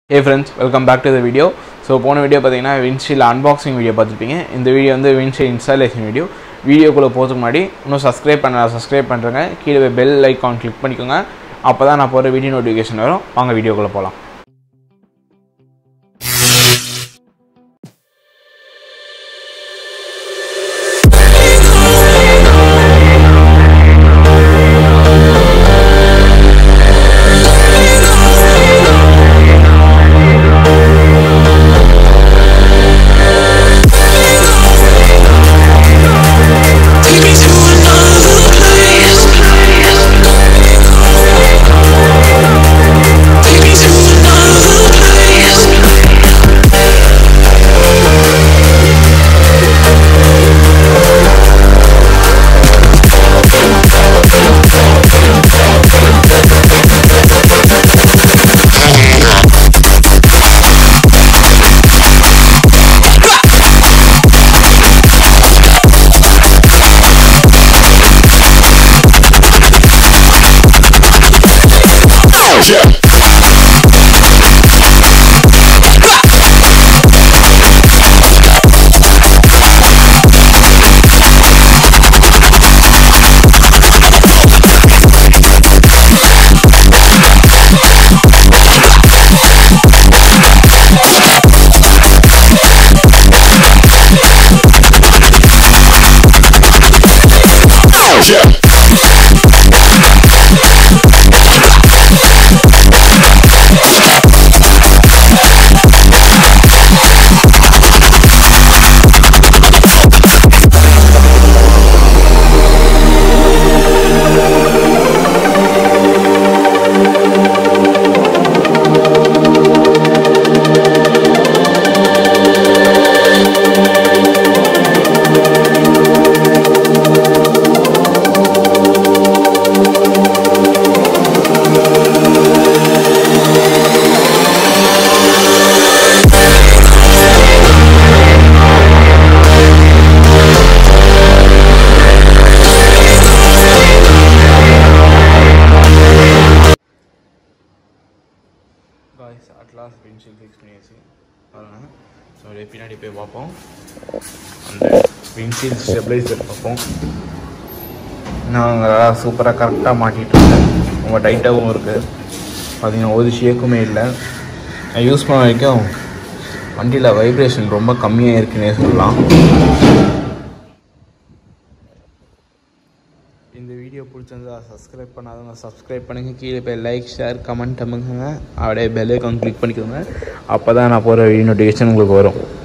Hey friends, welcome back to the video. So போன video பார்த்தீங்கன்னா windshield unboxing video பார்த்துருப்பீங்க. இந்த வீடியோ வந்து windshield installation வீடியோ. வீடியோக்குள்ளே போகிறதுக்கு முன்னாடி இன்னும் சப்ஸ்கிரைப் பண்ணுறேங்க. கீழே பெல் ஐக்கான் கிளிக் பண்ணிக்கோங்க. அப்போ தான் நான் போகிற வீடியோ நோட்டிஃபிகேஷன் வரும். வாங்க வீடியோக்குள்ளே போகலாம். Guys, at last windshield fix பண்ணியாச்சு பாருங்க. ஸோ அப்படியே பின்னாடி போய் பார்ப்போம். அந்த windshield ஸ்டெபிளைசர் பார்ப்போம். நாங்கள் சூப்பராக கரெக்டாக மாட்டிகிட்டு இருக்கேன். ரொம்ப டைட்டாகவும் இருக்குது. பார்த்தீங்கன்னா ஒரு ஷேக்குமே இல்லை. நான் யூஸ் பண்ண வரைக்கும் வண்டியில் வைப்ரேஷன் ரொம்ப கம்மியாக இருக்குன்னே சொல்லலாம். இந்த வீடியோ பிடிச்சிருந்தா சப்ஸ்கிரைப் பண்ணாதவங்க சப்ஸ்கிரைப் பண்ணுங்கள். கீழே போய் லைக் ஷேர் கமெண்ட் பண்ணுங்க. அப்படியே பெல் ஐக்கான் கிளிக் பண்ணிக்கோங்க. அப்போ தான் நான் போகிற வீடியோ நோட்டிஃபிகேஷன் உங்களுக்கு வரும்.